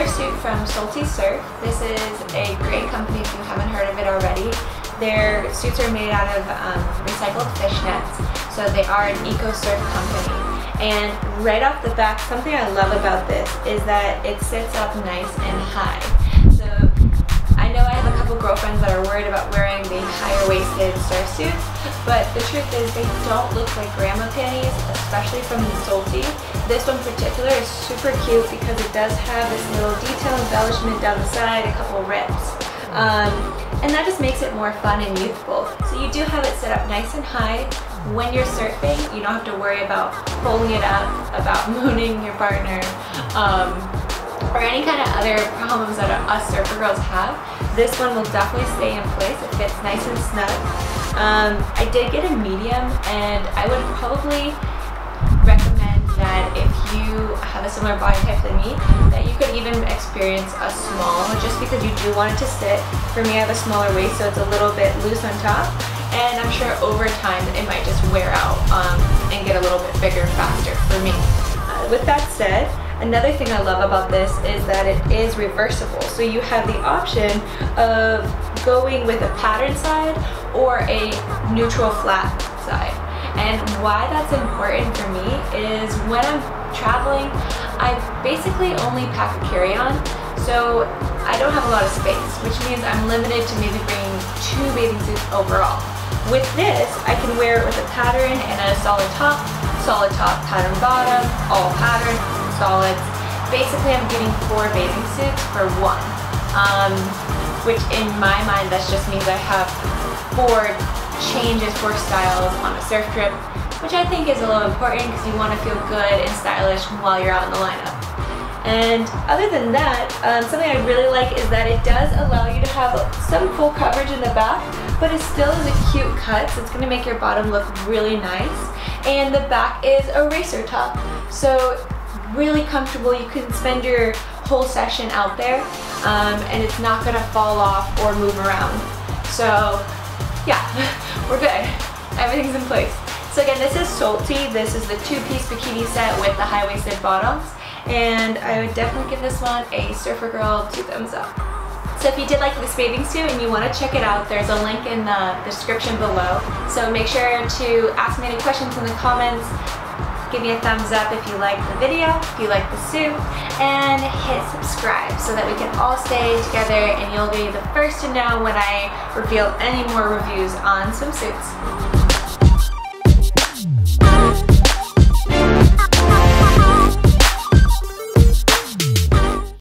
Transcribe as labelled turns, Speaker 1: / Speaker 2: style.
Speaker 1: suit from Soulti Surf. This is a great company if you haven't heard of it already. Their suits are made out of recycled fish nets, so they are an eco-surf company. And right off the bat, something I love about this is that it sits up nice and high. So I know I have a couple girlfriends that are worried about wearing the higher waisted surf suits, but the truth is they don't look like grandma panties, especially from Soulti. This one in particular is super cute because it does have this little detail embellishment down the side, a couple rips. And that just makes it more fun and youthful. So you do have it set up nice and high. When you're surfing, you don't have to worry about pulling it up, about mooning your partner, or any kind of other problems that us surfer girls have. This one will definitely stay in place. It fits nice and snug. I did get a medium, and I would probably recommend that if you have a similar body type than me, that you could even experience a small, just because you do want it to sit. For me, I have a smaller waist, so it's a little bit loose on top, and I'm sure over time it might just wear out and get a little bit bigger faster for me. With that said, another thing I love about this is that it is reversible. So you have the option of going with a pattern side or a neutral flat side. And why that's important for me is when I'm traveling, I basically only pack a carry-on, so I don't have a lot of space, which means I'm limited to maybe bringing 2 bathing suits overall. With this, I can wear it with a pattern and a solid top, pattern bottom, all pattern, solids. Basically, I'm getting 4 bathing suits for 1, which in my mind, that just means I have 4 changes, 4 styles on a surf trip, which I think is a little important because you want to feel good and stylish while you're out in the lineup. And other than that, something I really like is that it does allow you to have some full coverage in the back, but it still is a cute cut, so it's going to make your bottom look really nice. And the back is a racer top, so really comfortable. You can spend your whole session out there, and it's not going to fall off or move around. So yeah, we're good. Everything's in place. So again, this is Soulti. This is the 2-piece bikini set with the high-waisted bottoms. And I would definitely give this one a surfer girl 2 thumbs up. So if you did like this bathing suit and you want to check it out, there's a link in the description below. So make sure to ask me any questions in the comments. Give me a thumbs up if you like the video, if you like the suit, and hit subscribe so that we can all stay together and you'll be the first to know when I reveal any more reviews on swimsuits.